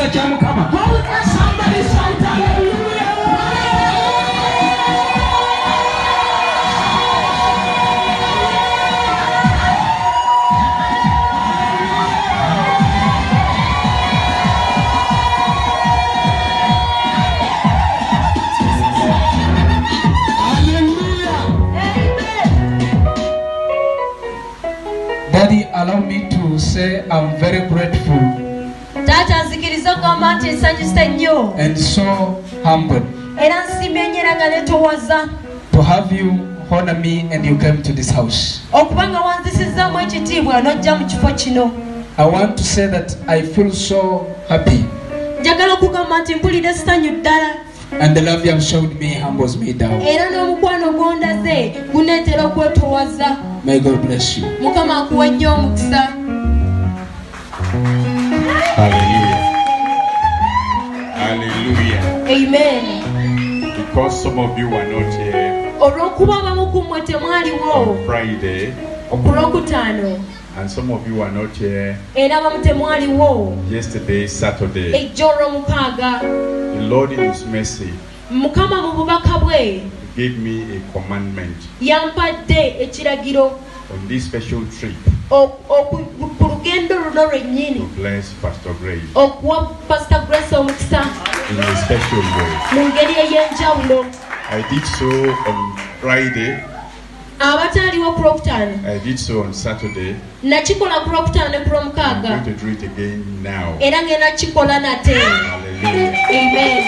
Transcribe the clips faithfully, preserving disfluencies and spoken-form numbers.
Somebody shout hallelujah. Daddy, allow me to say I'm very grateful and so humbled to have you honor me and you came to this house. I want to say that I feel so happy. And the love you have showed me humbles me down. May God bless you. Hallelujah. Hallelujah. Amen. Because some of you were not here on Friday, and some of you were not here yesterday, Saturday, the Lord in His mercy gave me a commandment on this special trip to bless Pastor Grace in a special way. I did so on Friday. I did so on Saturday. I'm going to do it again now. Hallelujah. Amen.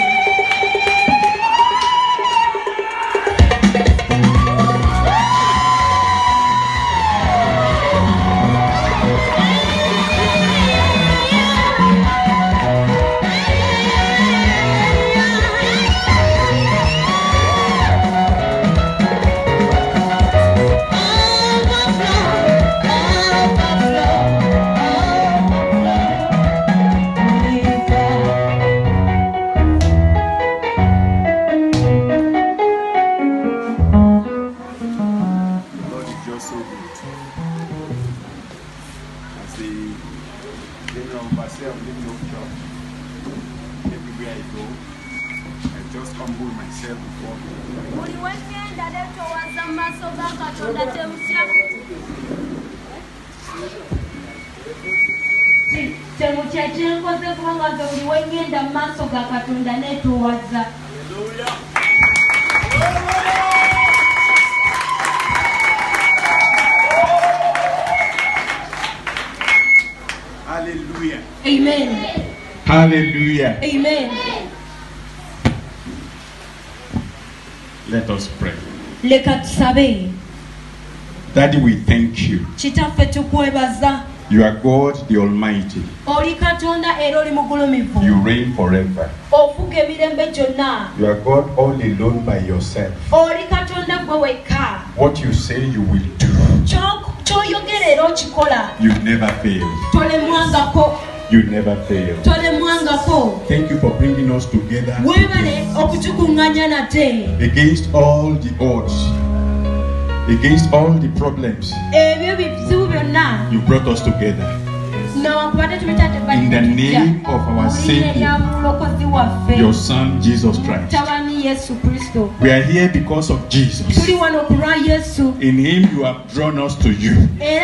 Hallelujah. Amen. Hallelujah. Amen. Let us pray. Daddy, we thank you. You are God the Almighty. You reign forever. You are God all alone by yourself. What you say you will do. You never fail. You never fail. Thank you for bringing us together against all the odds, against all the problems. You brought us together. In the name of our Savior, your Son, Jesus Christ. We are here because of Jesus. In Him you have drawn us to you. We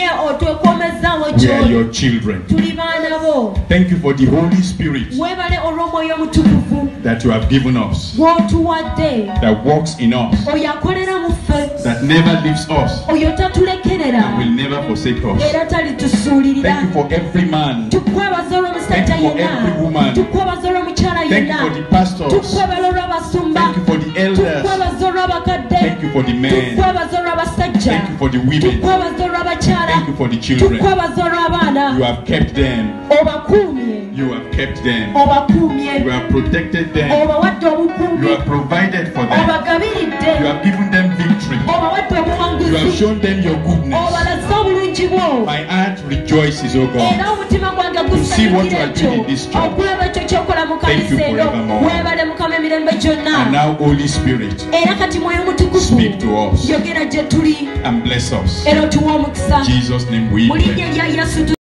are your children. Thank you for the Holy Spirit that you have given us, that works in us, that never leaves us, and will never forsake us. Thank you for every man. Thank you for every woman. Thank you for the pastors. Thank you for the elders. Thank you for the men. Thank you for the women. Thank you for the children. You have kept them. You have kept them. You have protected them. You have provided for them. You have given them victory. You have shown them your goodness. My heart rejoices, O God, to see what you are doing in this church. Thank you forevermore. And now, Holy Spirit, speak to us and bless us. In Jesus' name we pray.